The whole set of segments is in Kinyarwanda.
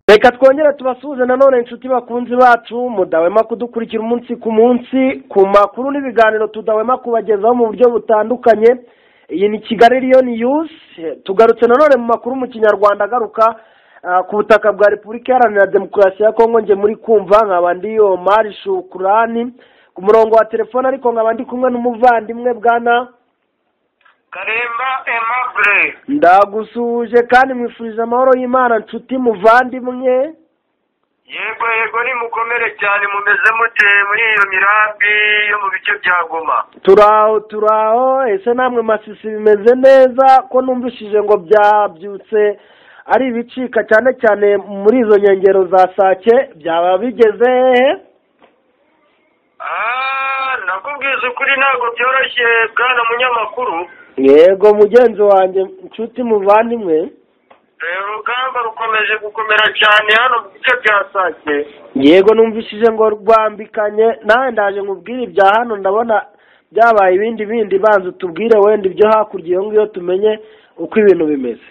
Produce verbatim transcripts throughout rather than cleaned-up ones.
Reka twongere tubasuhuze nanone inshuti bakunzi bacu mudahwema kudukurikira umunsi ku munsi ku makuru n'ibiganiro tudahwema kubagezaho mu buryo butandukanye. Iyi ni Kigali Lion News, tugarutse nanone mu makuru mu Kinyarwanda agaruka uh, ku butaka bwa Repubulika Iharanira Demokarasi ya Kongo. Nge muri kumva nkaba ndi Omar Shukrani ku murongo wa telefone, ariko nkaba ndi kumwe n'umuvandimwe bwana Karemba Aimable. Ndagusuje kandi mwifurije amahoro y'Imana nshuti muvandimwe. Yego yego ni mukomere cyane, mumeze mute muri iyo mirambi yo mu bice bya Goma? Turaho turaho. Ese namwe Masisi bimeze neza ko numvishije ngo byabyutse ari ibicika cyane cyane muri izo nyengero za Sake, byaba bigeze hehe? Ah, nakubwiza ukuri ntabwo byoroshye bwana munyamakuru. Yego mugenzi wanjye nshuti muvandimwe. Urugamba rukomeje gukomera cyane hano mu bice bya Sake. Yego numvishije ngo rwambikanye, nawe ndaje nkubwire ibya hano, ndabona byabaye ibindi bindi. Banza utubwire wenda ibyo hakurya iyo ngiyo tumenye uko ibintu bimeze.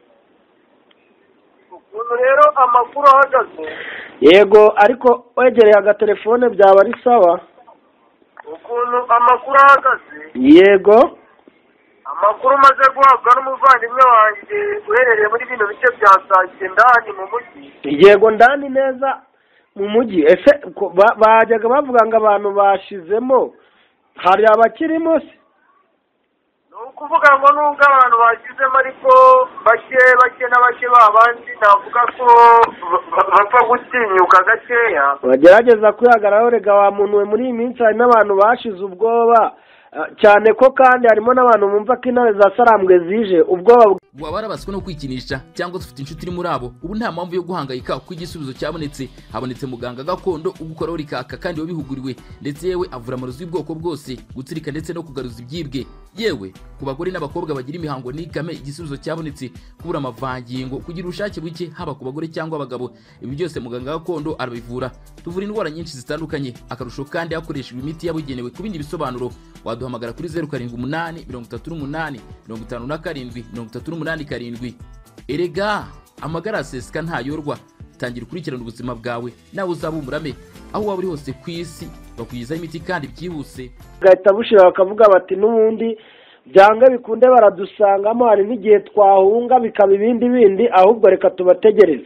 Ukuntu rero amakuru ahagaze. Yego ariko wegereye agatelefone byaba ari sawa. Ukuntu amakuru ahagaze. Yego. Amakuru maze guhabwa n'umuvandimwe wanjye uherereye muri bino bice bya Sake ndani mu mujyi. Yego ndani neza mu mujyi. Ese bajyaga bavuga ngo abantu bashizemo, hari abakirimo se? Ni ukuvuga ngo nubwo abantu bashizemo ariko bake bake na bake babandi navuga ko bapfa gutinyuka gakeya. Bagerageza kwihagararaho. Rega wa muntu we, muri iyi minsi hari n'abantu bashize ubwoba cyane ko kandi harimo n'abantu bumva ko intare za Sarambwe zije. ubwoba waba warabaswe no kwikinisha cyangwa ufite inshuti iri muri abo, ubu nta mpamvu yo guhangayika kuko igisubizo cyabonetse. Habonetse muganga gakondo ugukoraho rikaka kandi wabihuguriwe, ndetse yewe avura amarozi y'ubwoko bwose, gutsirika ndetse no kugaruza ibyibwe. Yewe ku bagore n'abakobwa bagira imihango n'ikame, igisubizo cyabonetse. Kubura amavangingo, kugira ubushake buke haba ku bagore cyangwa abagabo, ibi byose muganga gakondo arabivura. Tuvura indwara nyinshi zitandukanye, akarusho kandi hakoreshejwe imiti yabugenewe. Ku bindi bisobanuro waduhamagara kuri zeru karindwi umunani mirongo itatu n'umunani mirongo itanu na karindwi mirongo itatu n'umunani karindwi. Erega amagara aseseka ntayorwa. Tangira ukurikirana ubuzima bwawe nawe uzaba umurame aho waba uri hose ku isi, bakugizaho imiti kandi byihuse. Gahita bushira bakavuga bati n'ubundi byanga bikunde baradusangamo, hari n'igihe twahunga bikaba ibindi bindi, ahubwo reka tubategereze.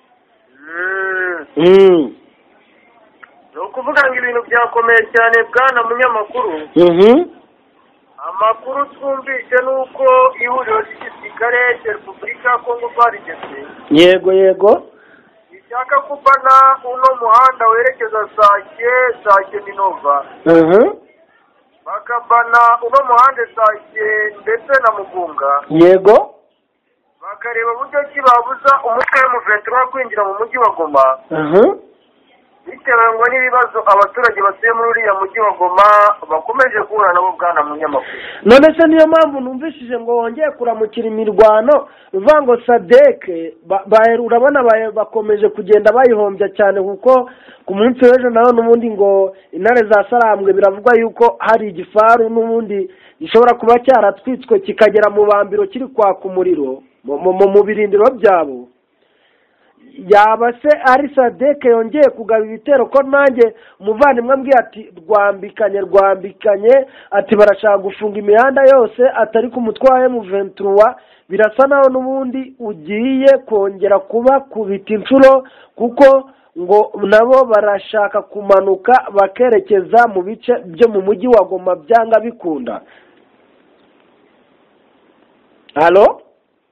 Mm. No kuvuga ngo ibintu byakomeye cyane bwana munyamakuru. Mhm. Amakuru twumvise nuko ihuriro ry'igisirikare cya Repubulika ya Kongo rwarigeze. Yego yego. Ishaka kubana uno muhanda werekeza Sake, Sake Minova. Mhm. Bakabana uno muhanda Sake ndetse na Mugunga. Yego. Bakareba uburyo ki babuza umutwe mu ventura kwinjira mu mujyi wa Goma. Mhm. Bitewe ngo n'ibibazo abaturage batuye muri uriya mujyi wa Goma bakomeje guhura nabo bwana munyamakuru. None se niyo mpamvu numvishije ngo wongeye kuramukira imirwano, uvuga ngo Sadeke urabona bakomeje kugenda bayihombya cyane, kuko ku munsi w'ejo naho n'ubundi ngo intare za Sarambwe biravugwa yuko hari igifaru n'ubundi gishobora kuba cyaratwitswe kikagera mu bambiro kiri kwaka umuriro mu birindiro byabo. Yaba se ari Sadeke yongeye kugaba ibitero? Ko nanjye umuvandimwe ambwiye ati rwambikanye rwambikanye, ati barashaka gufunga imihanda yose atari ku mutwaye mu ventura. Birasa naho n'ubundi ugiye kongera kuba kubita inshuro, kuko ngo nabo barashaka kumanuka bakerekeza mu bice byo mu mujyi wa Goma byanga bikunda. Halo?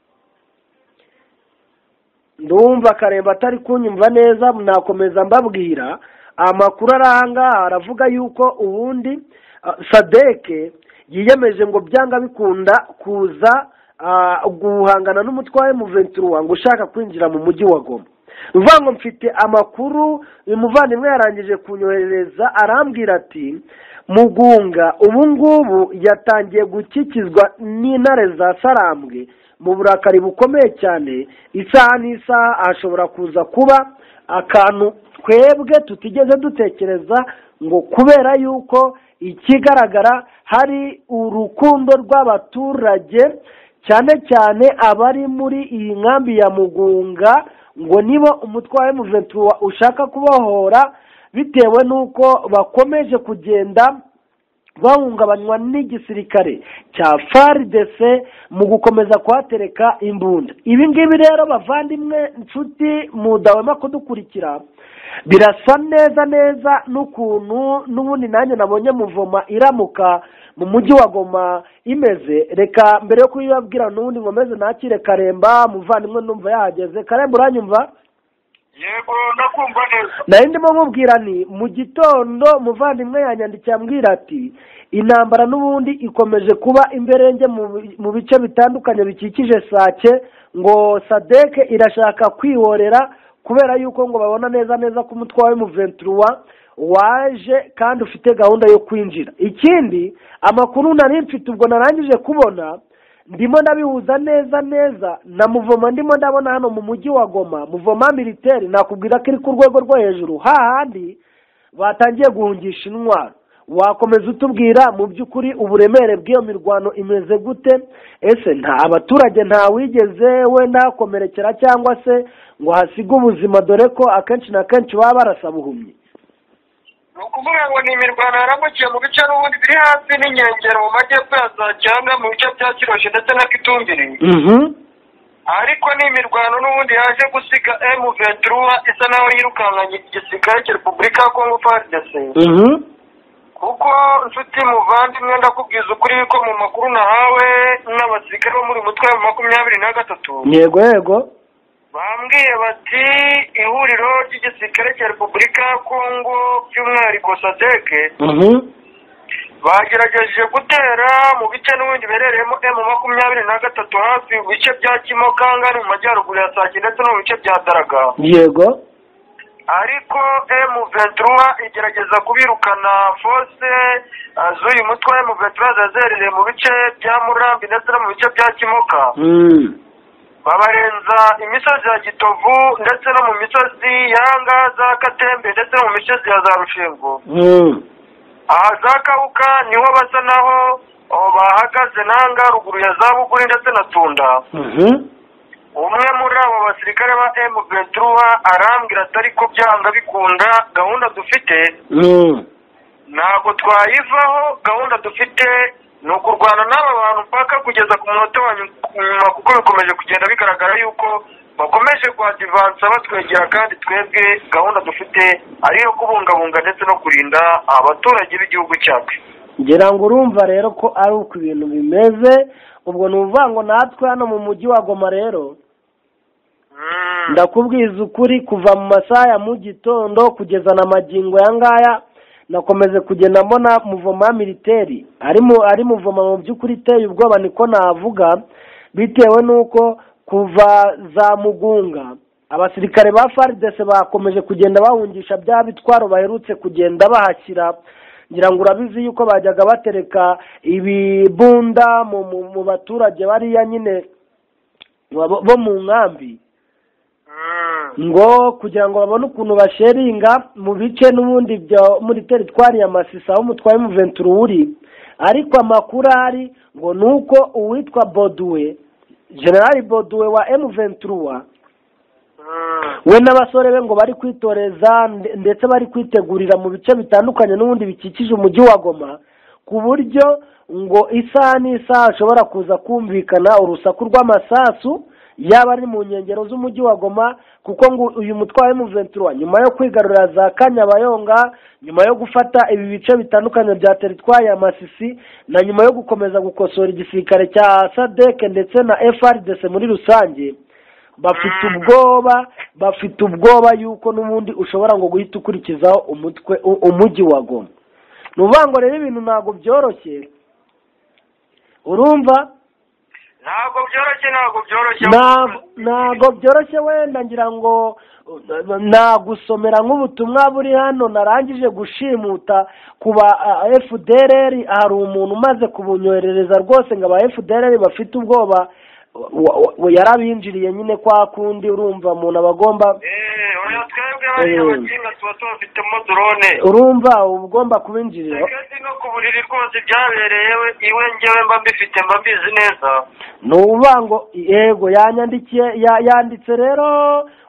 Ndumva Karemba atari kunyumva neza, mnakomeza mbabwira. Amakuru aranga aravuga yuko ubundi uh, Sadeke yiyemeje ngo byanga bikunda kuza uh, guhangana n'umutwaye mu ventura ngo ushaka kwinjira mu mujyi wa Goma. Uvango mfite amakuru umuvandimwe yarangije kunyohereza, arambwira ati Mugunga ubu ngubu yatangiye gukikizwa n'intare za Sarambwe mu burakari bukomeye cyane. Isaha n'isaha ashobora kuza kuba akantu twebwe tutigeze dutekereza, ngo kubera yuko ikigaragara hari urukundo rw'abaturage cyane cyane abari muri iyi nkambi ya Mugunga ngo niba umutwe wa emu ventura ushaka kubohora bitewe n'uko bakomeje kugenda bahungabanywa n'igisirikare cya faridese mu gukomeza kuhatereka imbunda. Ibi ngibi rero bavandimwe inshuti mudahwema kudukurikira, birasa neza neza n'ukuntu n'ubundi nanjye nabonye muvoma iramuka mu mujyi wa Goma imeze. Reka mbere yo kubibabwira n'ubundi nkomeze nakire Karemba muvandimwe numva yahageze. Karemba uranyumva? Yego ndakumva neza. Nari ndimo mubwira ni mu gitondo muvandimwe yanyandikiye ambwira ati intambara n'ubundi ikomeje kuba imberenge mu bice bitandukanye bikikije Sake, ngo Sadeke irashaka kwihorera kubera yuko ngo babona neza neza ko umutwe wa emu ventura waje kandi ufite gahunda yo kwinjira. Ikindi amakuru nari mfite ubwo narangije kubona ndimo ndabihuza neza neza na muvoma ndimo ndabona hano mu mujyi wa Goma, muvoma militaire nakubwira ko iri ku rwego rwo hejuru hahandi batangiye guhungisha intwaro. Wakomeza utubwira mu by'ukuri uburemere bw'iyo mirwano imeze gute? Ese nta abaturage nta wigeze we nakomerekera cyangwa se ngo hasige ubuzima, dore ko akenshi na kenshi baba barasa buhumyi? Ni ukuvuga ngo ni imirwano yaramukiye mu bice n'ubundi biri hafi n'inkengero mu majyepfo ya za cyangwa mu bice bya Kiroshi ndetse na Kitumbiri. Ariko ni imirwano n'ubundi yaje gusiga emu ventura isa naho yirukankanye igisirikare cya Repubulika ya Kongo faridese. Kuko nshuti muvandimwe ndakubwiza ukuri ko mu makuru nahawe n'abasirikare bo muri mutwe wa makumyabiri na gatatu. Yego yego. Bambwiye bati ihuriro ry'igisirikare cya Repubulika ya Kongo by'umwihariko Sadeke bagerageje gutera mu bice n'ubundi berereyemo emu makumyabiri na gatatu hafi mu bice bya Kimokanga no mu majyaruguru ya Sake ndetse no mu bice bya Daraga. Yego. Ariko emu ventura igerageza kubirukana force z'uyu mutwe wa emu ventura zazerereye mu bice bya Murambi ndetse no mu bice bya Kimoka. Babarenza imisozi ya Gitovu ndetse no mu misozi yanga za Katembe ndetse no mu misozi ya za Rushengo. Aha za Kabuka niho basa naho bahagaze nanga ruguru ya za Buguri ndetse na Tunda. Umwe muri abo basirikare ba emu ventura arambwira atari ko byanga bikunda gahunda dufite ntabwo twayivaho, gahunda dufite ni ukurwana n'aba bantu mpaka kugeza ku munota wa nyuma, kuko bikomeje kugenda bigaragara yuko bakomeje kwadivansa batwegera, kandi twebwe gahunda dufite ari iyo kubungabunga ndetse no kurinda abaturage b'igihugu cyacu. Ngira ngo urumva rero ko ari uko ibintu bimeze. Ubwo ni uvuga ngo natwe hano mu mujyi wa Goma rero ndakubwiza ukuri kuva mu masaha ya mu gitondo kugeza na magingo ya ngaya nakomeze kugenda mbona muvoma militaire ari mu ari muvoma mu by'ukuri iteye ubwoba, niko navuga, bitewe nuko kuva za Mugunga abasirikare ba faridese bakomeje kugenda bahungisha bya bitwaro baherutse kugenda bahashyira. Ngira ngo urabizi yuko bajyaga batereka ibibunda mu, mu, mu baturage bariya nyine bo mu nkambi, ngo kugira ngo babone ukuntu basheringa mu bice n'ubundi bya muri teritwari ya Masisi aho umutwaye mu ventura uri. Ariko amakuru ari ngo nuko uwitwa Boduwe, General Boduwe wa emu ventura, we n'abasore be ngo bari kwitoreza ndetse bari kwitegurira mu bice bitandukanye n'ubundi bikikije umujyi wa Goma, ku buryo ngo isaha n'isaha ashobora kuza kumvikana urusaku rw'amasasu yaba ari mu nkengero z'umujyi wa Goma, kuko ngo uyu mutwe wa emu ventura nyuma yo kwigarurira za Kanyabayonga, nyuma yo gufata ibi bice bitandukanye bya teritwari ya Masisi, na nyuma yo gukomeza gukosora igisirikare cya Sadeke ndetse na F R D C muri rusange, bafite ubwoba bafite ubwoba yuko n'ubundi ushobora ngo guhita ukurikizaho umutwe umujyi wa Goma. Nuvuga ngo rero ibintu ntago byoroshye, urumva ntago byoroshye ntago byoroshye ntago byoroshye wenda ngira ngo nagusomera nk'ubutumwa buri hano narangije gushimuta kuba F D L R. Hari umuntu umaze kubunyoherereza rwose ngo aba F D L R bafite ubwoba, yarabinjiriye nyine kwa kundi urumva umuntu abagomba eh oya twebwe bari abakinga tuba tubafitemo drone, urumva ugomba kubinjirira kandi no kuburiri rwose byabereye iwe ngewe mba mbifite mba mbizi neza. Nuvuga ngo yego yanyandikiye yanditse rero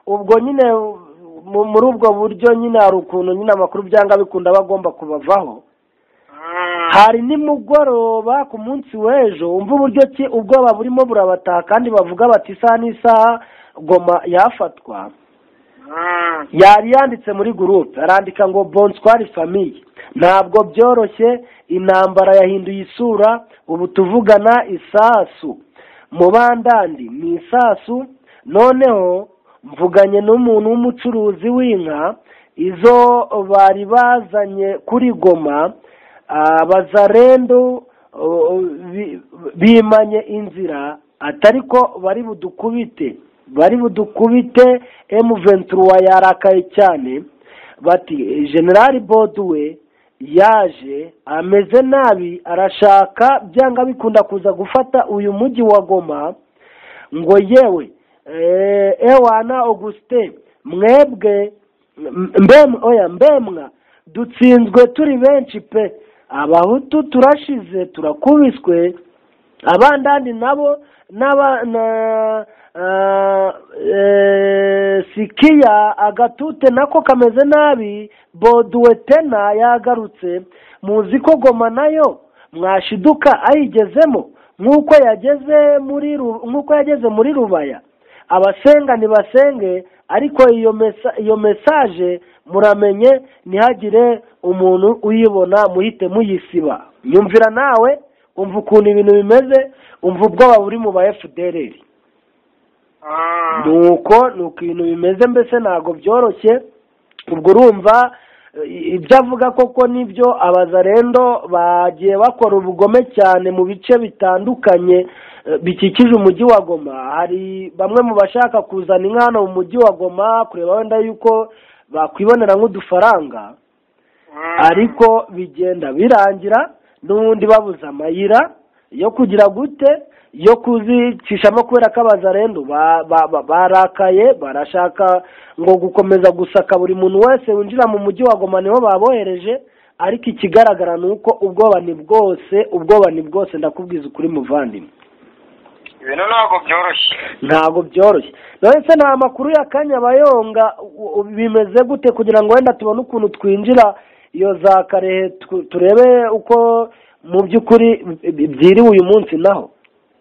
ubwo nyine muri ubwo buryo nyine hari ukuntu nyine amakuru byanga bikunda bagomba kubavaho. Hari nimugoroba ku munsi w'ejo umva uburyo ki ubwoba burimo burabataha kandi bavuga bati isaha n'isaha Goma yafatwa. Yari yanditse muri groupe arandika ngo bonsoir famille, ntabwo byoroshye, intambara yahinduye isura, ubu tuvugana isasu mu bandandi ni isasu, noneho mvuganye n'umuntu w'umucuruzi w'inka izo bari bazanye kuri Goma, abazarendo bimanye inzira atari ko bari budukubite bari budukubite M vingt-trois yarakaye cyane, bati General Boduwe yaje ameze nabi, arashaka byanga bikunda kuza gufata uyu mujyi wa Goma, ngo yewe eh ewana Auguste mwebwe mbem oya mbemwa dutsinzwe turi benshi pe, abahutu turashize turakubiswe, abandandi nabo naba na Uh, e, sikia agatute nako kameze nabi, Boduwe tena yagarutse, muzi ko Goma nayo mwashiduka ayigezemo nkuko yageze muri nkuko yageze muri Rubaya, abasenga nibasenge ariko iyo mesa, iyo message muramenye ntihagire umuntu uyibona muhite muyisiba. Nyumvira nawe umva ukuntu ibintu bimeze, umva ubwoba buri mu ba F D L R. nuko nuko ibintu bimeze mbese ntago byoroshye. Ubwo urumva ibyo avuga koko nibyo, abazarendo bagiye bakora ubugome cyane mu bice bitandukanye bikikije umujyi wa Goma. Hari bamwe mu bashaka kuzana inka hano mu mujyi wa Goma kureba wenda yuko bakwibonera nk'udufaranga, ariko bigenda birangira n'ubundi babuze amayira yo kugira gute yo kuzicishamo, kubera ko abazarendo barakaye barashaka ngo gukomeza gusaka buri muntu wese winjira mu mujyi wa Goma niho babohereje. Ariko ikigaragara nuko ubwoba ni bwose, ubwoba ni bwose ndakubwiza ukuri muvandimwe, ibintu ntabwo byoroshye ntabwo byoroshye. None se nta makuru ya Kanyabayonga bimeze gute kugira ngo wenda tubone ukuntu twinjira iyo za Karehe turebe uko mu by'ukuri byiriwe uyu munsi naho?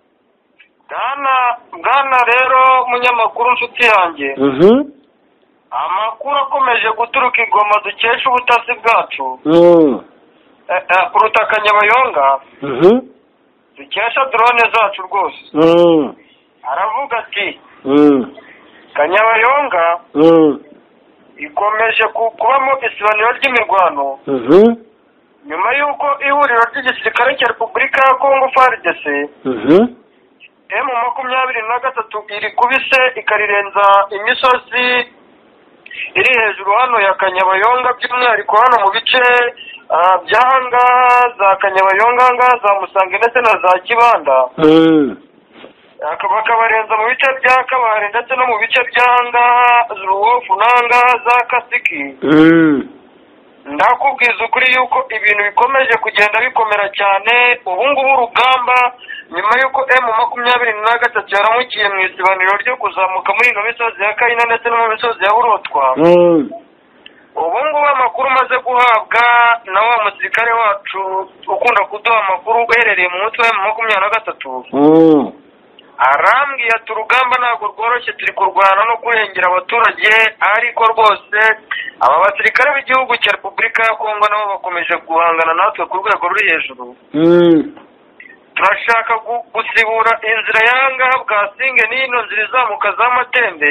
Bwana bwana rero munyamakuru nshuti yanjye, mhm amakuru akomeje guturuka i Goma dukesha ubutasi bwacu mhm kuruta Kanyabayonga, mhm dukesha drone zacu rwose. mhm aravuga ati mhm Kanyabayonga mhm ikomeje kubamo isibaniro ry'imirwano mhm nyuma y'uko ihuriro ry'igisirikare cya Repubulika ya Kongo F A R D C mhm M makumyabiri na gatatu iri kubise ikarirenza imisozi iri hejuru hano ya Kanyabayonga, by'umwihariko hano mu bice by'ahanga za Kanyabayonga za Musange ndetse na za Kibanda, bakabarenza mu bice bya Kabare ndetse no mu bice by'ahanga Ruwofu n'ahanga za Kasiki. Ndakubwiza ukuri yuko ibintu bikomeje kugenda bikomera cyane ubu ngubu urugamba, nyuma y'uko M makumyabiri na gatatu yaramukiye mu isibaniro ryo kuzamuka muri ino misozi ya Kayina ndetse no mu misozi ya Burotwa. ubu ngubu amakuru umaze guhabwa na wa musirikare wacu ukunda kuduha amakuru uherereye mu mutwe wa makumyabiri na gatatu, arambwiye ati urugamba ntabwo rworoshye, turi kurwana no kurengera abaturage, ariko rwose aba basirikare b'igihugu cya Repubulika ya Kongo nabo bakomeje guhangana natwe ku rwego ruri hejuru. Turashaka gusibura inzira y'ahangaha bwa Singe n'ino nzira izamuka za Matembe,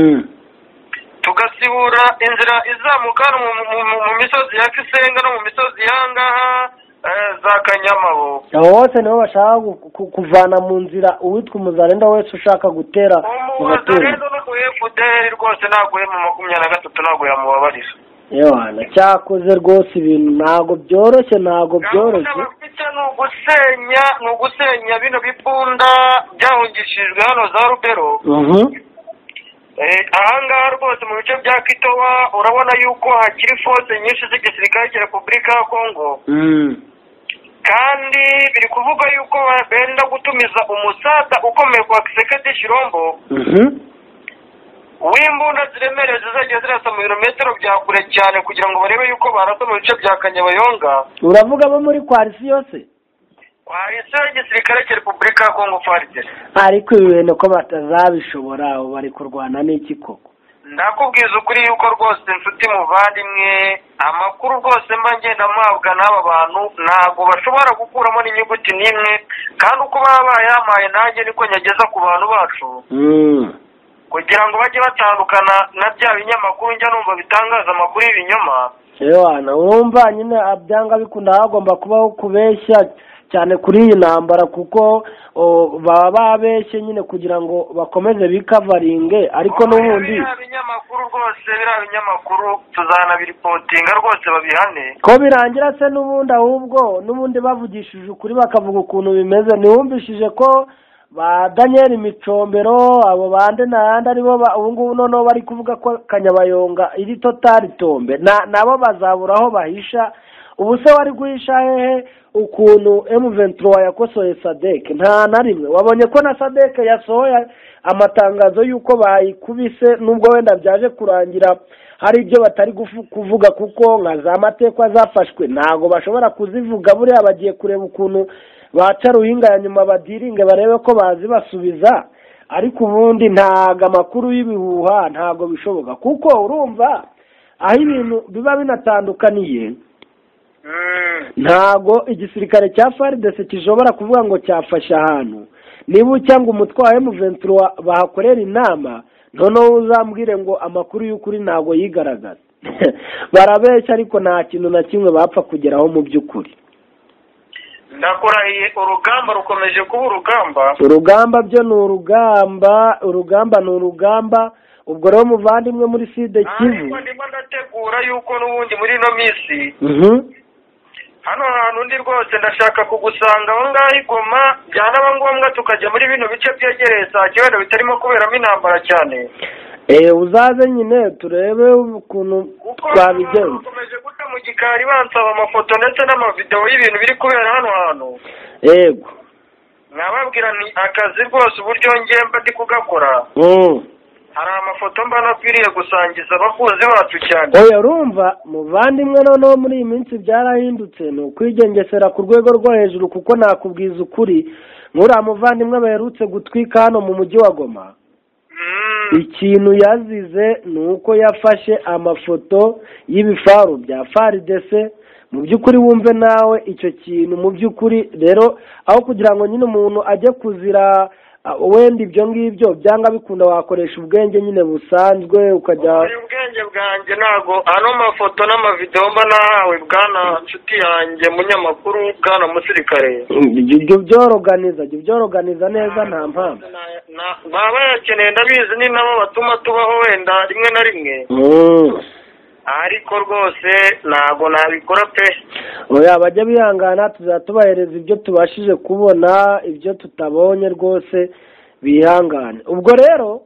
tugasibura inzira izamuka mu misozi ya Kisenga no mu misozi y'ahangaha za Kanyamabo. Abo bose nibo bashaka kuvana mu nzira uwitwa umuzarendo wese ushaka gutera umuzarendo no ku F D L rwose ntabwo mu makumyabiri na gatatu ntabwo yamubabarira. Yewana cyakoze rwose ibintu ntabwo byoroshye ntabwo byoroshye. Ni ugusenya ni ugusenya bino bipunda byahungishijwe hano za Rubero. Ahangaha rwose mu bice bya Kitowa urabona yuko hakiri force nyinshi z'igisirikare cya Repubulika ya Kongo, kandi biri kuvuga yuko benda gutumiza umusada ukomeye kwa Kisekedi Shirombo w'imbunda ziremereye zizajya zirasa mu birometero bya kure cyane kugira ngo barebe yuko barasa mu bice bya Kanyabayonga. Uravuga abo muri Coalition yose? Coalition y'igisirikare cya Repubulika ya Kongo F A R D C. Ariko ibintu ko batazabishobora abo bari kurwana n'iki koko? Ndakubwiza ukuri yuko rwose inshuti muvandimwe amakuru rwose mba ngenda mpabwa n'aba bantu ntabwo bashobora gukuramo n'inyuguti n'imwe, kandi uko baba bayamaye nanjye niko nyageza ku bantu bacu kugira ngo bajye batandukana na bya binyamakuru njya numva bitangaza amakuru y'ibinyoma. Ewana wumva nyine abyanga bikunda hagomba kubaho kubeshya cyane kuri iyi ntambara, kuko baba babeshye nyine kugira ngo bakomeze bikavaringe, ariko n'ubundi biriya binyamakuru rwose biriya binyamakuru tuzanabiripotinga rwose babihane ko birangira se n'ubundi, ahubwo n'ubundi bavugishije ukuri bakavuga ukuntu bimeze. Ntiwumvishije ko ba Daniel Micombero abo bande n'ayandi aribo ubu ngubu noneho bari kuvuga ko Kanyabayonga iri totali tombe nabo bazabura aho bahisha? Ubu se wari guhisha hehe ukuntu M vingt-trois yakosoye Sadek? Nta na rimwe. Wabonye ko na Sadek yasohoye amatangazo y'uko bayikubise, nubwo wenda byaje kurangira hari ibyo batari kuvuga kuko nka za mateka zafashwe ntago bashobora kuzivuga. Buriya bagiye kureba ukuntu baca ruhinga ya nyuma badiringe barebe ko bazi basubiza, ariko ubundi ntago amakuru y'ibihuha ntago bishoboka, kuko urumva aho ibintu biba binatandukaniye. Ntago igisirikare cya F A R D C kishobora kuvuga ngo cyafasha ahantu niba cyangwa umutwe wa M vingt-trois bahakorera inama noneho uzambwire ngo amakuru y'ukuri ntago yigaragaza. Barabeshya ariko nta kintu na kimwe bapfa kugeraho mu by'ukuri. Ndakurahiye urugamba rukomeje kuba urugamba. Urugamba byo ni urugamba, urugamba ni urugamba. Ubwo rero muvandimwe muri Sud Kivu, ariko ndimo ndategura yuko n'ubundi muri no misi hano hantu ndi rwose ndashaka kugusanga aho ngaho i Goma, byanaba ngombwa tukajya muri bino bice byegereye Sake wenda bitarimo kuberamo intambara cyane. Eh uzaze nyine turebe ukuntu twabigenza. Ukomeje guta mu gikari bansaba amafoto ndetse n'amavideo y'ibintu biri kubera hano hantu. Yego. Nababwira ni akazi rwose uburyo ngemba ndi kugakora. Hari amafoto mba nakwiriye gusangiza abakunzi bacu cyane. Oya urumva muvandimwe noneho muri iyi minsi byarahindutse, ni ukwigengesera ku rwego rwo hejuru, kuko nakubwiza ukuri nk'uriya muvandimwe baherutse gutwika hano mu mujyi wa Goma. Ikintu yazize ni uko yafashe amafoto y'ibifaru bya F A R D C. Mu by'ukuri wumve nawe icyo kintu mu by'ukuri rero, aho kugira ngo nyine umuntu ajye kuzira wenda ibyo ngibyo byanga bikunda wakoresha ubwenge nyine busanzwe ukajya. Ubwenge bwanjye ntago ano mafoto n'amavideo mba nahawe bwana nshuti yanjye munyamakuru bwana musirikare. Ibyo byoroganiza ibyo byoroganiza neza nta mpamvu. Baba yakeneye ndabizi ni nabo batuma tubaho wenda rimwe na rimwe. Ariko rwose ntago nabikora pe. Oya bajya bihangana, tuzatubahereza ibyo tubashije kubona, ibyo tutabonye rwose bihangane. Ubwo rero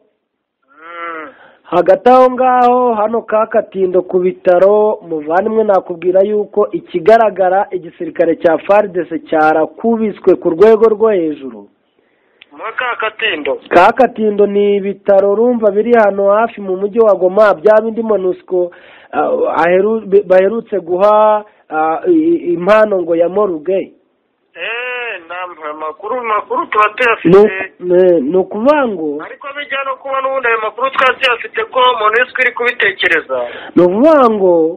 hagati aho ngaho hano ka Katindo ku bitaro muvandimwe nakubwira yuko ikigaragara igisirikare cya F A R D C cyarakubiswe ku rwego rwo hejuru. Ka Katindo ka Katindo ni ibitaro rumva biri hano hafi mu mujyi wa Goma, bya bindi MONUSCO baherutse guha impano ngo ya Moruge. Eh namba makuru makuru twateyafite no kuvango, ariko bijya no kuba n'ubundi ayo makuru twateyafite ko MONUSCO iri kubitekereza. No kuvango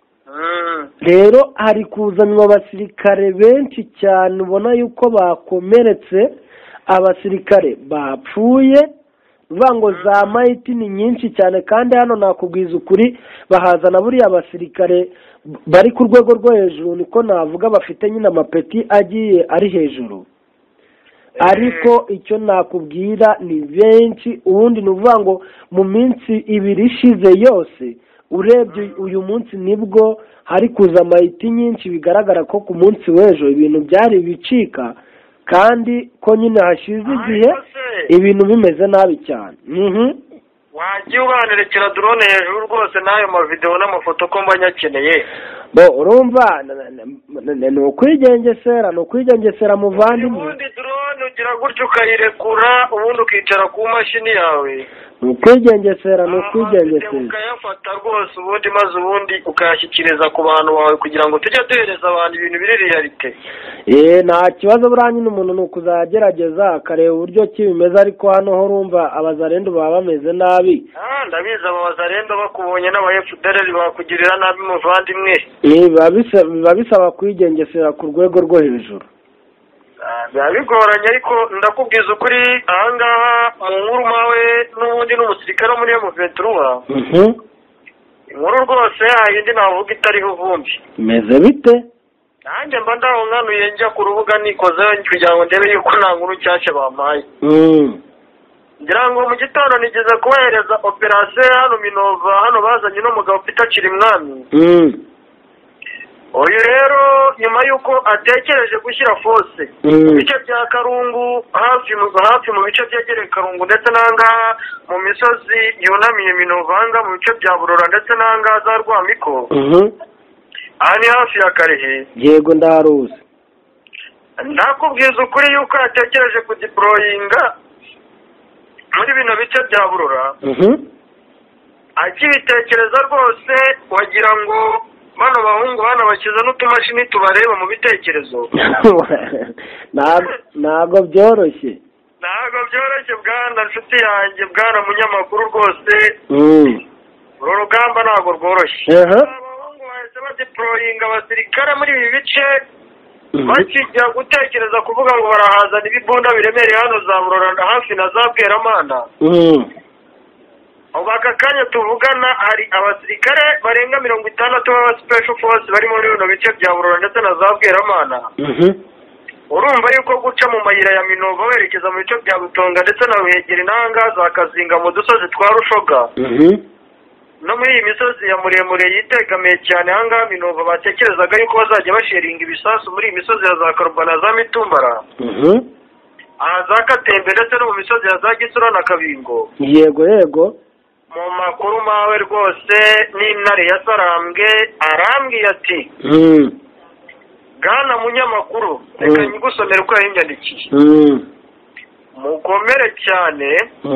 rero hari kuzanwa abasirikare benshi cyane ubona yuko bakomeretse, abasirikare bapfuye, vango za maiti ni nyinshi cyane, kandi hano nakubwiza ukuri bahazana buri abasirikare bari ku rwego rwo hejuru, niko navuga bafite nyine amapeti agiye ari hejuru. Ariko icyo nakubwira ni benshi, ubundi nuvuga ngo mu minsi ibiri ishize yose urebye uyu munsi nibwo hari kuza maiti nyinshi, bigaragara ko ku munsi w'ejo ibintu byari bicika, kandi ko nyine hashize igihe ibintu bimeze nabi cyane. Mhm. Wagiye ubanerekera drone hejuru rwose nayo mavideo n'amafoto ko mba nyakeneye. Bo urumva no kwigengesera no kwigengesera muvandimwe. Ubundi drone nugira gutyo ukayirekura ubundi ukicara ku mashini yawe. Ni ukwigengesera ni ukwigengesera ukayafata rwose ubundi maze ubundi ukayashyikiriza ku bantu bawe kugira ngo tujye duhereza abantu ibintu biri realite. Eh nta kibazo buriya nyine umuntu ni ukuzagerageza akareba uburyo ki bimeze ariko hano ho urumva abazarendo baba bameze nabi. Ah ndabizi abazarendo bakubonye n'aba F D L bakugirira nabi muvandimwe. Eh biba bisaba kwigengesera ku rwego rwo hejuru. biba bigoranye ariko ndakubwiza ukuri ahangaha mu nkuru mawe n'ubundi n'umusirikare muri M vingt-trois inkuru rwose yindi navuga itariho ivumbi. Meze bite? nanjye mba ndaho nkanuye njya ku rubuga nikoze kugira ngo ndebe yuko nta nkuru nshyashya bampaye. ngira ngo mu gitondo nigeze kubahereza operasiyo hano Minova hano bazanye n'umugabo Peter Kirimwami. uyu rero nyuma y'uko atekereje gushyira fose mu bice bya Karungu hafi hafi mu bice byegereye Karungu ndetse n'ahangaha mu misozi yunamiye Minovanga mu bice bya Burora ndetse n'ahangaha za Rwamiko. aha ni hafi ya Karehe. Yego ndaruzi. ndakubwiza ukuri yuko yatekereje kudiployinga muri bino bice bya Burora. akibitekereza rwose wagira ngo bano bahungu bana bakiza n'utumashini tubareba mu bitekerezo. ntago byoroshye ntago byoroshye bwana nshuti yanjye bwana munyamakuru rwose. uru rugamba ntago rworoshye. abahungu bahise badiployinga abasirikare muri ibi bice bakijya gutekereza kuvuga ngo barahazana ibibunda biremereye hano za Burora hafi na za Bweramana. ubu aka kanya tuvugana hari abasirikare barenga mirongo itandatu b'aba special force bari muri bino bice bya Burora ndetse na za Bweramana. urumva yuko guca mu mayira ya Minova werekeza mu bice bya Butonga ndetse na Ruhengeri n'ahangaha za Kazinga mu dusozi twa Rushoga no muri iyi misozi ya muremure yitegamiye cyane ahangaha Minova batekerezaga yuko bazajya basheringa ibisasu muri iyi misozi ya za Karuba na za Mitumbara. aha za Katembe ndetse no mu misozi ya za Gisura na Kabingo. Yego yego. mu makuru mawe rwose n'intare ya Sarambwe arambwiye ati bwana munyamakuru reka nyigusomere uko yinyandikiye. mukomere cyane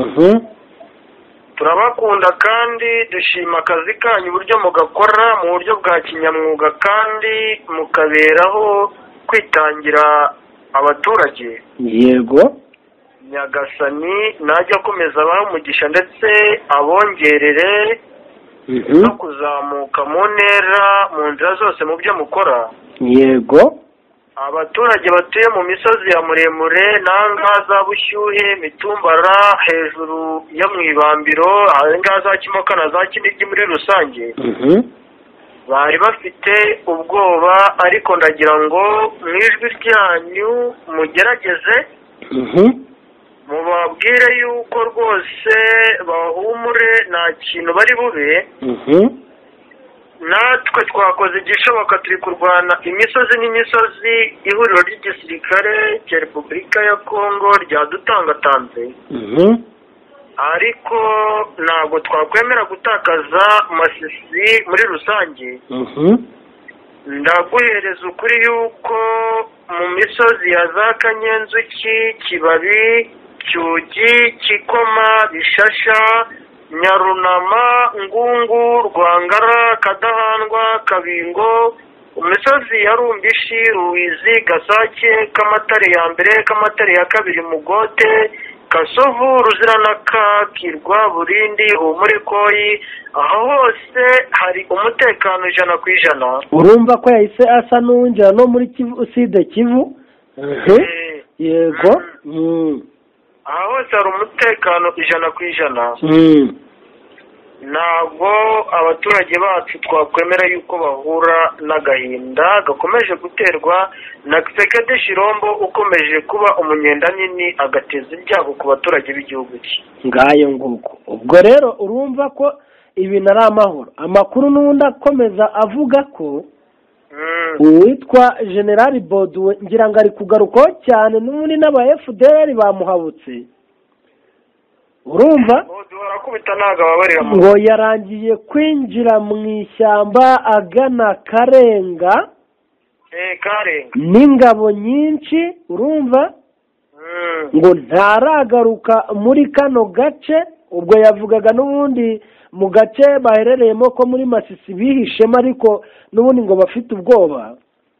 turabakunda kandi dushima akazi kanyu uburyo mugakora mu buryo bwa kinyamwuga kandi mukaberaho kwitangira abaturage. Yego. Nyagasani najya akomeza abaha umugisha ndetse abongerere no kuzamuka mu ntera mu nzira zose mu byo mukora. Yego. abaturage batuye mu misozi ya muremure n'ahangaha za Bushyuhe Mitumbara hejuru yo mu Ibambiro ahangaha za Kimoka na za Kinigi muri rusange bari bafite ubwoba ariko ndagira ngo mu ijwi ryanyu mugerageze mubabwire yuko rwose bahumure nta kintu bari bube. natwe twakoze igishoboka turi kurwana imisozi n'imisozi ihuriro ry'igisirikare cya Repubulika ya Kongo ryadutangatanze. ariko ntabwo twakwemera gutakaza Masisi muri rusange. ndaguhereza ukuri yuko mu misozi ya za Kanyenzuki, Kibabi, Cyugi, Kikoma, Bishasha, Nyarunama, Ngungu, Rwangara, Kadahandwa, Kabingo, imisozi ya Rumbishi, Ruwizi, Gasake, Kamatare ya mbere, Kamatare ya kabiri, Mugote, Kasovu, Ruziranaka, Kirwa, Burindi, Humure, Koyi, aho hose hari umutekano ijana ku ijana. urumva ko yahise asa n'uwinjira no muri Kivu Side Kivu. Yego. aha hose hari umutekano ijana ku ijana. ntabwo abaturage bacu twakwemera yuko bahura n'agahinda gakomeje guterwa na Kisekedi Shirombo ukomeje kuba umunyenda nini agateza ibyago ku baturage b'igihugu cye. ngayo nguko ubwo rero urumva ko ibintu ari amahoro. amakuru n'ubundi akomeza avuga ko uwitwa General Boduwe ngira ngo ari kugarukaho cyane n'ubundi n'aba F D L bamuhabutse. urumva ngo yarangiye kwinjira mu ishyamba agana Karenga n'ingabo nyinshi. urumva ngo ntaragaruka muri kano gace. Ubwo yavugaga n'ubundi mu gace baherereyemo ko muri Masisi bihishemo, ariko n'ubundi ngo bafite ubwoba.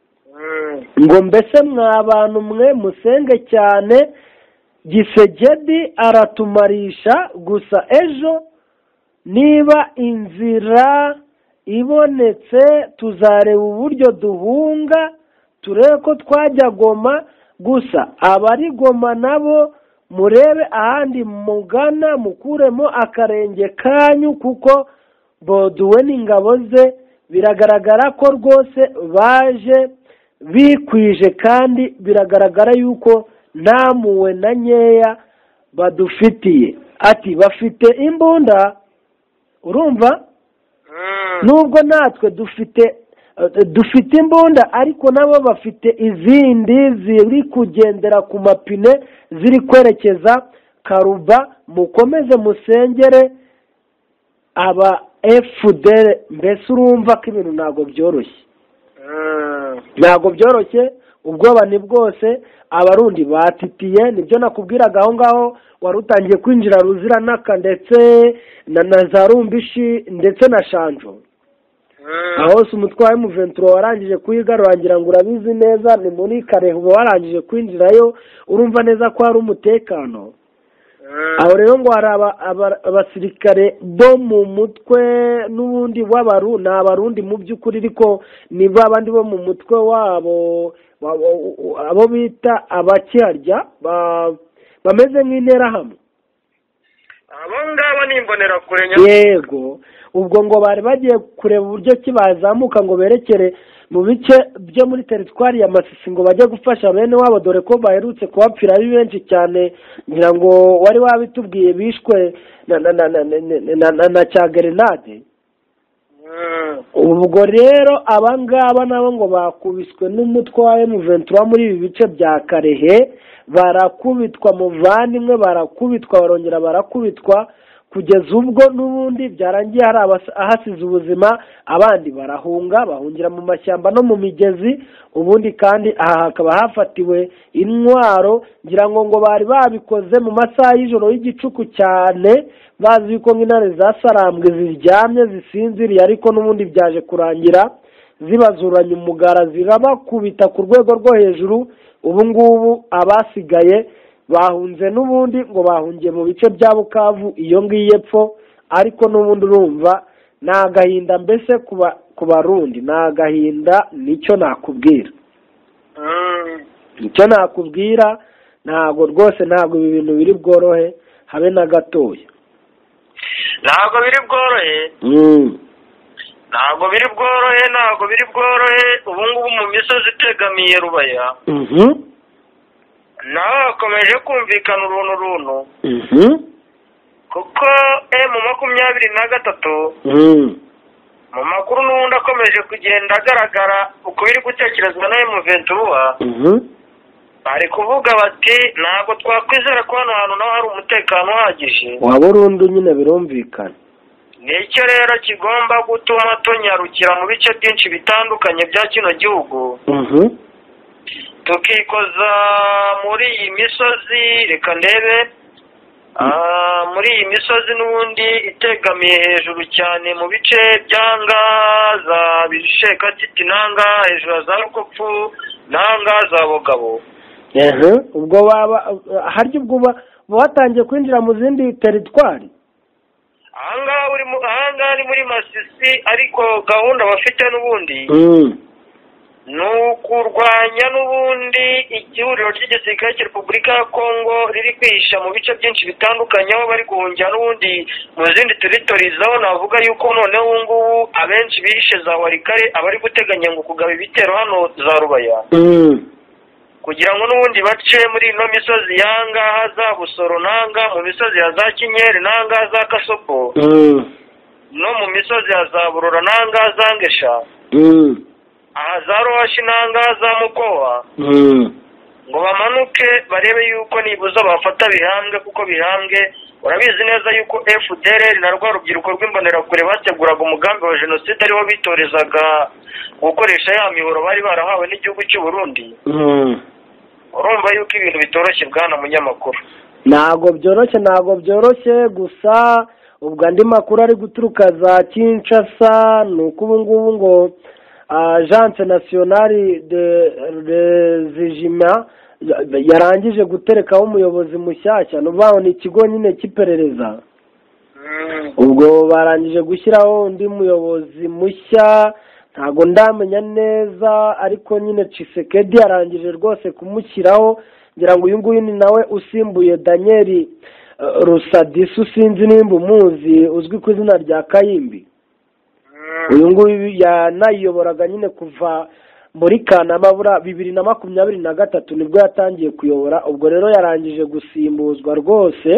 Ngo mbese mwa bantu mwe musenge cyane, Gisegedi aratumarisha gusa ejo niba inzira ibonetse tuzareba uburyo duhunga turebe ko twajya Goma, gusa abari Goma nabo murebe ahandi mugana mukuremo akarenge kanyu, kuko boduwe n'ingabo ze biragaragara ko rwose baje bikwije, kandi biragaragara yuko ntamuwe na nkeya badufitiye. Ati bafite imbunda, urumva, nubwo natwe dufite dufite imbunda, ariko nabo bafite izindi ziri kugendera ku mapine ziri kwerekeza Karuba. Mukomeze musengere aba F D L. Mbese urumva ko ibintu ntabwo byoroshye, ntabwo byoroshye, ubwoba ni bwose. Abarundi batitiye, nibyo nakubwiraga aho ngaho wari utangiye kwinjira Ruziranaka ndetse na za Rumbishi ndetse na Shanjo. Aho hose umutwe wa M vingt-trois warangije kuyigarura, ngira ngo urabizi neza, ni muri Karehe uba warangije kwinjirayo, urumva neza ko hari umutekano. Aho rero ngo hari abasirikare bo mu mutwe n'ubundi w'abaru ni abarundi mu by'ukuri, ariko ni babandi bo mu mutwe wabo abo bita abakiharya bameze nk'interahamwe. Abo ngabo ni imbonerakure. Yego, ubwo ngo bari bagiye kureba uburyo ki bazamuka ngo berekere mu bice byo muri teritwari ya Masisi ngo bajye gufasha bene wabo, dore ko baherutse kubapfira ari benshi cyane. Ngira ngo wari wabitubwiye bishwe na na na na na na cya grenade. Ubwo rero abangaba nabo ngo bakubiswe n'umutwe wa M vingt-trois muri ibi bice bya Karehe, barakubitwa muvandimwe, barakubitwa barongera barakubitwa, kugeza ubwo n'ubundi byarangiye hari ahasize ubuzima, abandi barahunga bahungira mu mashyamba no mu migezi. Ubundi kandi aha hakaba hafatiwe intwaro, ngira ngo ngo bari babikoze mu masaha y'ijoro y'igicuku cyane, bazi ko nk'intare zasarambwe ziryamye zisinziriye, ariko n'ubundi byaje kurangira zibazuranye umugara zirabakubita ku rwego rwo hejuru. Ubu ngubu abasigaye bahunze, n'ubundi ngo bahungiye mu bice bya Bukavu iyo ngiye epfo, ariko n'ubundi urumva ni agahinda. Mbese ku Barundi ni agahinda, nicyo nakubwira, nicyo nakubwira. Ntabwo rwose, ntabwo ibi bintu biri bworohe habe na gatoya, ntabwo biri bworohe, ntabwo biri bworohe, ntabwo biri bworohe. Ubu ngubu mu misozi itegamiye Rubaya naho hakomeje kumvikana uruntu runtu, kuko emu makumyabiri na gatatu mu makuru n'ubundi akomeje kugenda agaragara uko biri gutekerezwa na emu vingt-trois. bari kuvuga bati ntabwo twakwizera ko hano hantu naho hari umutekano uhagije wa burundu. Nyine birumvikana, nicyo rero kigomba gutuma tunyarukira mu bice byinshi bitandukanye bya kino gihugu, tukikoza muri iyi misozi. Reka ndebe, muri iyi misozi n'ubundi itegamiye hejuru cyane mu bice byanga za Bishekatiti, nanga hejuru za Rukopfu, nanga za Bugabo. Ubwo harya ubwo batangiye kwinjira mu zindi teritwari. Ahangaha ni muri Masisi, ariko gahunda bafite n'ubundi ni ukurwanya n'ubundi igihuriro ry'igisirikare cya Repubulika ya Kongo riri kwihisha mu bice byinshi bitandukanye, aho bari guhungira n'ubundi mu zindi teritorizi. Aho navuga yuko noneho ubu ngubu abenshi bihishe za Warikare, abari guteganya ngo kugaba ibitero hano za Rubaya, kugira ngo n'ubundi bace muri ino misozi yangaha za Busoro, nanga mu misozi ya za Kinyeri, nanga za Kasopo, no mu misozi ya za Burora, nanga za Ngesha, aha za Rohashi, nanga za Mukowa, ngo bamanuke barebe yuko nibuza bafata Bihambwe, kuko Bihambwe urabizi neza yuko F D L na rwa rubyiruko rw'imbonerakure bateguraga umugambi wa jenoside ariwo bitorezaga gukoresha ya mihoro bari barahawe n'igihugu cy'u Burundi. urumva yuko ibintu bitoroshye bwana munyamakuru. Ntago byoroshye ntago byoroshye gusa ubwo andi makuru ari guturuka za Kinshasa ni uko ubu ngubu ngo Agence Nationale de Regiment yarangije guterekaho umuyobozi mushyashya n'ubaho ni ikigo nyine cy'iperereza. Ubwo barangije gushyiraho undi muyobozi mushya ntago ndamenya neza ariko nyine Tshisekedi yarangije rwose kumushyiraho ngira ngo uyu nguyu ni nawe usimbuye Daniel Rusadisu sinzi nimba umuzi uzwi ku izina rya Kayimbi. Uyu nguyu yanayiyoboraga nyine kuva muri Kanama bibiri na makumyabiri na gatatu nibwo yatangiye kuyobora. Ubwo rero yarangije gusimbuzwa rwose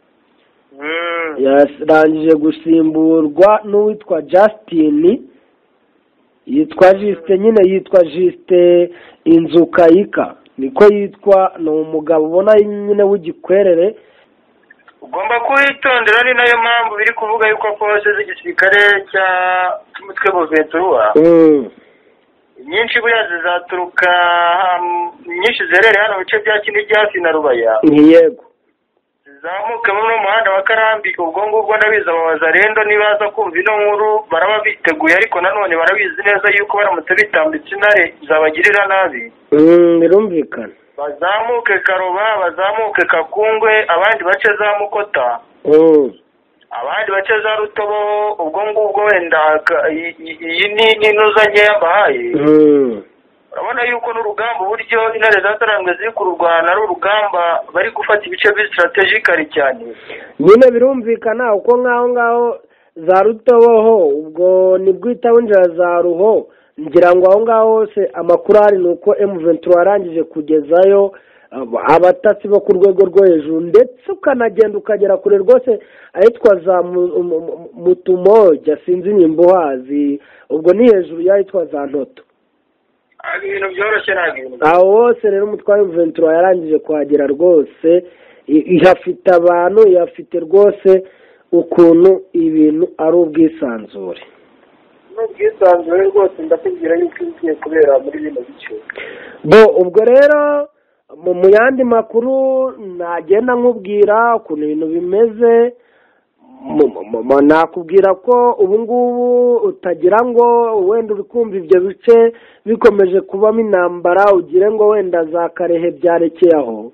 yarangije gusimburwa n'uwitwa Justin yitwa Juste nyine yitwa Juste Inzukayika niko yitwa. ni umugabo ubona nyine w'igikwerere ugomba kuwitondera ni nayo mpamvu biri kuvuga yuko polisi z'igisirikare cya cy'umutwe Buventura nyinshi buriya zizaturuka nyinshi zerere hano mu bice bya Kinigi hafi na Rubaya. Yego zamuka muri uno muhanda wa Karambi. ubwo ngubwo ndabizi ababaza rendo nibaza kumva ino nkuru baraba biteguye ariko nanone barabizi neza yuko baramutse bitambitse intare zabagirira nabi. birumvikana bazamuke Karoba bazamuke Kakungwe abandi bace za Mukota abandi bace za Rutobo. ubwo ngubwo wenda iyi ni n'inuzanye yabahaye. urabona yuko n'urugamba uburyo intare zatarangwe ziri ku Rwanda ari urugamba bari gufata ibice strategically cyane. nyine birumvikana uko ngaho ngaho za Rutoboho ubwo nibwo itawinjira za Ruho ngira ngo aho ngaho hose amakuru ari nuko M vingt-trois arangije kugezayo abatatsi bo ku rwego rwo hejuru ndetse ukanagenda ukagera kure rwose ahitwa za Mutumoja sinzi nimbuhazi. ubwo ni hejuru y'ahitwa za Ntoto. ibintu byoroshye ntabwo aho hose rero umutware M vingt-trois yarangije kuhagera rwose ihafite abantu ihafite rwose ukuntu ibintu ari ubwisanzure n'ubwisanzure rwose ndakubwira yuko igiye kubera muri bino bice. bo ubwo rero mu yandi makuru nagenda nkubwira ukuntu ibintu bimeze nakubwira ko ubu ngubu utagira ngo wenda uri kumva ibyo bice bikomeje kubamo intambara ugire ngo wenda za Karehe byarekeye aho.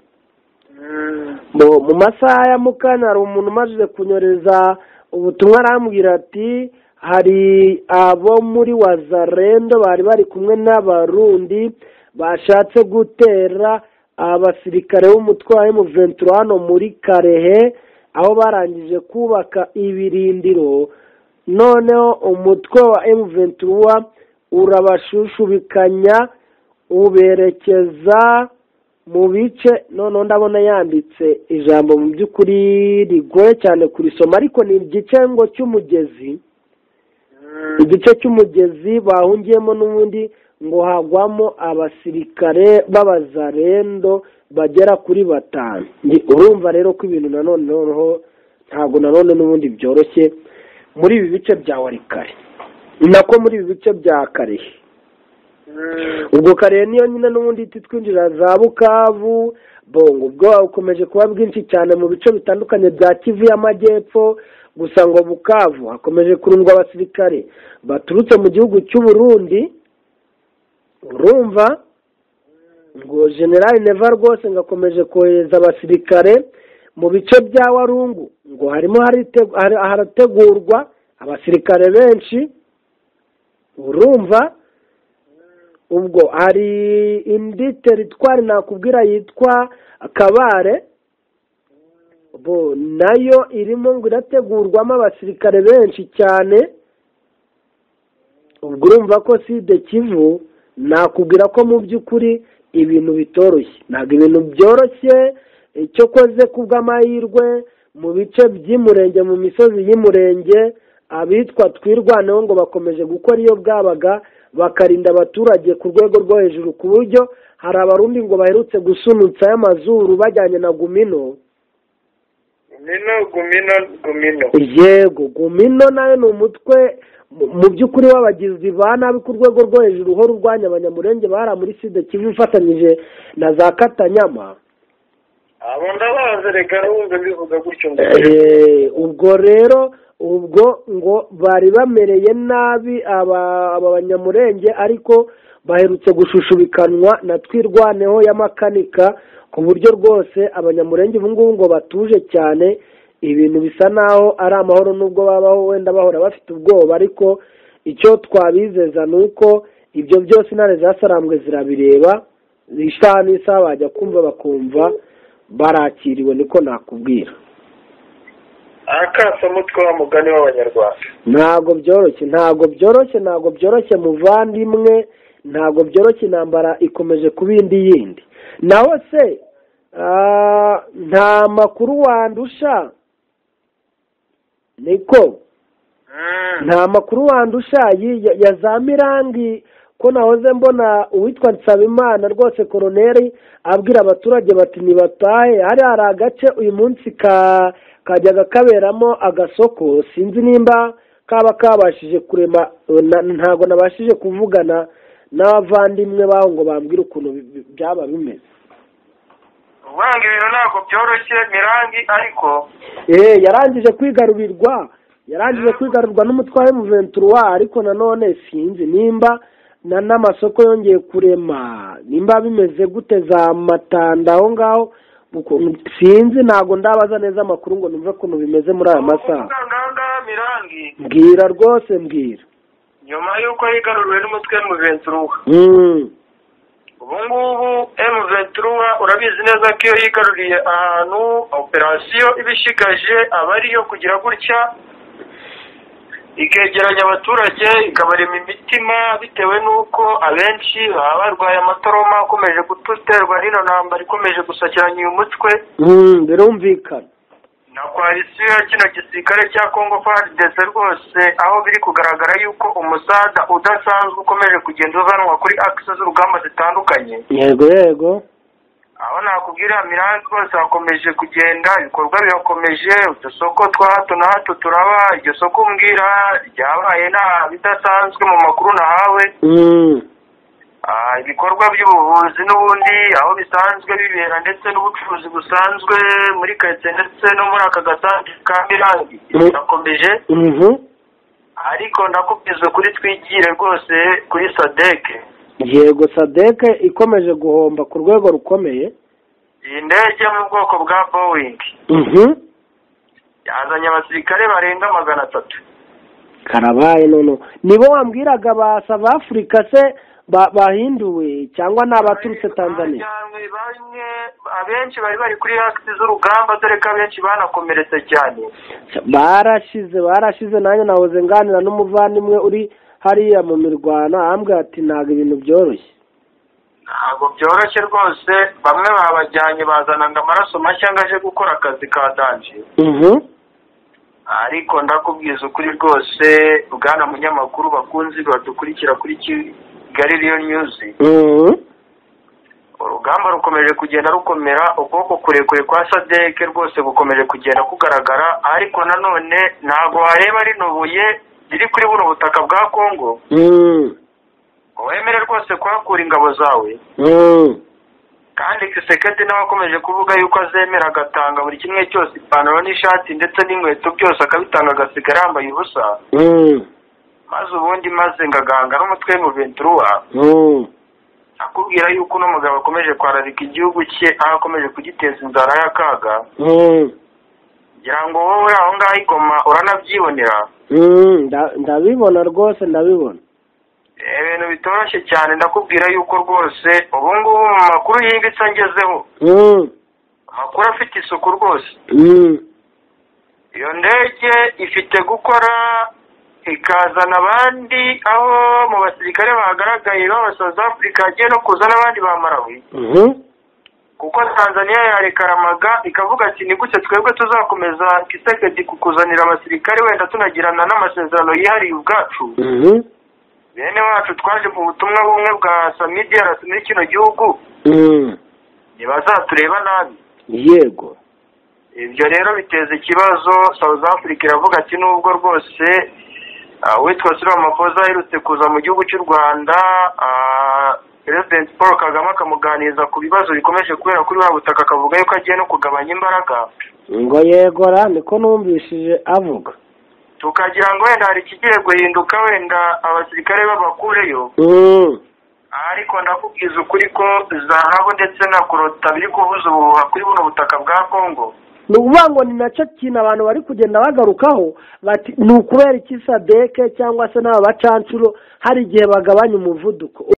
mu masaha ya mukanya hari umuntu umaze kunyoreza ubutumwa arambwira ati hari abo muri Wazarendo bari bari kumwe n'abarundi bashatse gutera abasirikare b'umutwe wa M vingt-trois hano muri Karehe aho barangije kubaka ibirindiro noneho umutwe wa M vingt-trois urabashushubikanya uberekeza mu bice. noneho ndabona yanditse ijambo mu by'ukuri rigoye cyane kurisoma ariko ni igice ngo cy'umugezi igice cy'umugezi bahungiyemo n'ubundi ngo hagwamo abasirikare b'abazarendo bagera kuri batanu. urumva rero ko ibintu nanone noneho ntabwo nanone n'ubundi byoroshye muri ibi bice bya Warikare nako muri ibi bice bya Karehe. ubwo Karehe niyo nyine n'ubundi twinjira za Bukavu bongo ubwo ukomeje kuba bwinshi cyane mu bice bitandukanye bya Kivu y'Amajyepfo. gusa ngo Bukavu hakomeje kurundwa abasirikare baturutse mu gihugu cy'u Burundi. urumva ngo General Neva rwose ngakomeje kohereza abasirikare mu bice bya Warungu ngo harimo harategurwa abasirikare benshi. urumva ubwo hari indi teritwari nakubwira yitwa Kabare bo nayo irimo ngo irategurwamo abasirikare benshi cyane. ubwo urumva ko Sud Kivu nakubwira ko mu by'ukuri ibintu bitoroshye ntabwo ibintu byoroshye. icyo koze kubw'amahirwe mu bice by'Imurenge mu misozi y'Imurenge abitwa twirwaneho ngo bakomeje gukora iyo bwabaga bakarinda abaturage ku rwego rwo hejuru ku buryo hari abarundi ngo baherutse gusunutsa y'amazuru bajyanye na Gumino gumino gumino gumino yego gumino nayo ni umutwe mu by'ukuri w'abagizi ba nabi ku rwego rwo hejuru uhora urwanya abanyamurenge bara muri sida kivu ifatanyije na za Katanyama. abo ndabazi reka wumve bivuga gutyo ngo ubwo rero ubwo ngo bari bamereye nabi aba abanyamurenge ariko baherutse gushushubikanwa na Twirwaneho y'amakanika ku buryo rwose abanyamurenge ubu ngubu ngo batuje cyane, ibintu bisa naho ari amahoro nubwo babaho wenda bahora bafite ubwoba, ariko icyo twabizeza ni uko ibyo byose intare zasarambwe zirabireba, isaha n'isaha bajya kumva bakumva barakiriwe, niko nakubwira. akasamutwe wa mugani w'abanyarwanda ntabwo byoroshye ntabwo byoroshye ntabwo byoroshye muvandimwe, ntabwo byoroshye, intambara ikomeje kuba indi yindi. naho se nta makuru wandusha niko nta makuru wandusha ya za Mirangi ko nahoze mbona uwitwa Nsabimana rwose koroneri abwira abaturage bati nibatahe, hari hari agace uyu munsi ka kajyaga kaberamo agasoko, sinzi nimba kaba kabashije kurema, ntago nabashije kuvugana n'abavandimwe baho ngo bambwire ukuntu byaba bimeze. ubanga ibintu ntabwo byoroshye Mirangi, ariko eh yarangije kwigarurirwa yarangije kwigarurwa n'umutware mu ventura, ariko nanone sinzi nimba na n'amasoko yongeye kurema, nimba bimeze gute za Matanda aho ngaho, sinzi ntago ndabaza neza amakuru ngo numve ukuntu bimeze muri aya masaha. Mirangi mbwira rwose mbwira. nyuma y'uko yigaruriwe n'umutwe mu ventura ubu ngubu M ventura urabizi neza ko iyo yigaruriye ahantu operasiyo ibishigaje aba ariyo kugira gutya ikegeranya abaturage ikabarema imitima, bitewe n'uko abenshi baba barwaye amatoroma akomeje guterwa n'ino ntambara ikomeje gusakiranya uyu mutwe. birumvikana na koalisiyo ya kino gisirikare cya Congo F A R D C rwose aho biri kugaragara yuko umusada udasanzwe ukomeje kugenda uzanwa kuri akise z'urugamba zitandukanye. yego yego aho nakubwira Mirangi rwose hakomeje kugenda ibikorwa birakomeje, udusoko twa hato na hato turaba, iryo soko mbwira ryabaye nta bidasanzwe mu makuru nahawe. ibikorwa by'ubuvuzi n'ubundi aho bisanzwe bibera ndetse n'ubucuruzi busanzwe muri karitsiye ndetse no muri aka gasantere ka Mirangi birakomeje. ariko ndakubwiza kuri twigire rwose kuri Sadeke. yego Sadeke ikomeje guhomba ku rwego rukomeye. iyi ndege mu bwoko bwa Boeing yazanye abasirikare barenga magana atatu. karabaye none nibo wambwiraga ba South Africa se bahinduwe cyangwa n'abaturutse Tanzania? bamwe abenshi bari bari kuri akisi z'urugamba, dore ko abenshi banakomeretse cyane. barashize barashize nanjye nahoze nganira n'umuvandimwe uri hariya mu mirwano, ahambwe ati ntabwo ibintu byoroshye. ntabwo byoroshye rwose, bamwe babajyanye bazanaga amaraso mashya ngo aje gukora akazi ka danje. ariko ndakubwiza ukuri rwose bwana munyamakuru bakunzi badukurikira kuri Kigali Real News, urugamba rukomeje kugenda rukomera, ukuboko kurekure kwa Sadeke rwose gukomeje kugenda kugaragara, ariko nanone ntabwo wareba rino buye riri kuri buno butaka bwa Congo ngo wemere rwose kuhakura ingabo zawe. kandi Kisekedi nawe akomeje kuvuga yuko azemera agatanga buri kimwe cyose, ipantaro n'ishati ndetse n'inkweto byose akabitanga agasigara yambaye ubusa, maze ubundi maze ngaganga n'umutwe mu ventura akubwira yuko uno mugabo akomeje kwararika igihugu cye, aho akomeje kugiteza inzara y'akaga. ngira ngo wowe aho ngaho Igoma uranabyibonera. ndabibona rwose ndabibona. ibintu bitoroshye cyane, ndakubwira yuko rwose ubu ngubu mu makuru yimbitse angezeho, amakuru afite isuku rwose, iyo ndege ifite gukora ikazana abandi, aho mu basirikare bagaragaye b'aba South Africa hagiye no kuza n'abandi ba Malawi, kuko Tanzania yarekaramaga ikavuga ati ni gutya twebwe tuzakomeza Kisekedi kukuzanira abasirikare wenda tunagirana n'amasezerano yihariye ubwacu. bene wacu twaje mu butumwa bumwe bwa Samidi yarasi muri kino gihugu ntibazatureba nabi. yego ibyo rero biteza ikibazo. South Africa iravuga ati nubwo rwose witwa Cyril Ramaphosa aherutse kuza mu gihugu cy'u Rwanda, President Paul Kagame akamuganiriza ku bibazo bikomeje kubera kuri wa butaka, akavuga yuko agiye no kugabanya imbaraga. Ngo yegora niko numvishije avuga, tukagira ngo wenda hari ikigiye guhinduka, wenda abasirikare babakureyo. Ariko ndakubwiza ukuri ko zahabu ndetse na Kurota biri kubuza ubuhuha kuri buno butaka bwa Kongo. Ni ukuvuga ngo ni nacyo kintu abantu bari kugenda bagarukaho bati ni ukubera iki Sadek cyangwa se n'aba bacancuro hari igihe bagabanya umuvuduko.